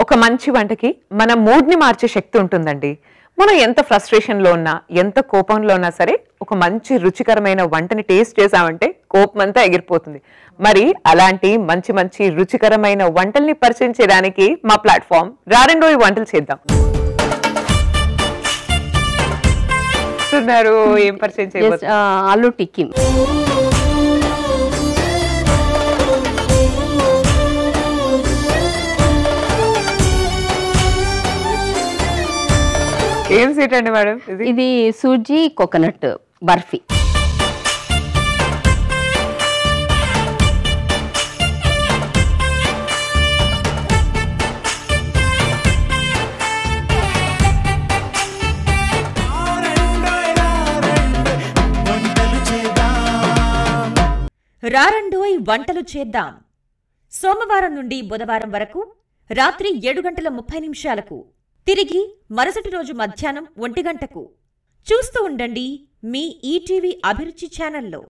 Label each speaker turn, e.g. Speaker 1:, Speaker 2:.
Speaker 1: ఒక మంచి వంటకి మన మూడ్ ని మార్చే శక్తి ఉంటుందండి. మనం ఎంత ఫ్రస్ట్రేషన్ లో ఉన్నా, ఎంత కోపంలో ఉన్నా సరే ఒక మంచి రుచికరమైన వంటని టేస్ట్ చేసామంటే కోపం అంతా ఎగిరిపోతుంది. మరి అలాంటి మంచి మంచి రుచికరమైన వంటల్ని పరిచయం చేయడానికి మా ప్లాట్ఫామ్ రారండోయి వంటలు చేద్దాం. ఏం పరిచయం చేయబోతున్నారు?
Speaker 2: ఆలు టిక్కీ.
Speaker 1: ఏం స్వీట్ అండి మేడం?
Speaker 2: ఇది సూజీ కోకోనట్ బర్ఫీ.
Speaker 3: రారండోయ్ వంటలు చేద్దాం. సోమవారం నుండి బుధవారం వరకు రాత్రి 7:30 తిరిగి మరుసటి రోజు మధ్యాహ్నం 1 గంటకు చూస్తూ ఉండండి మీ ఈటీవీ అభిరుచి ఛానల్లో.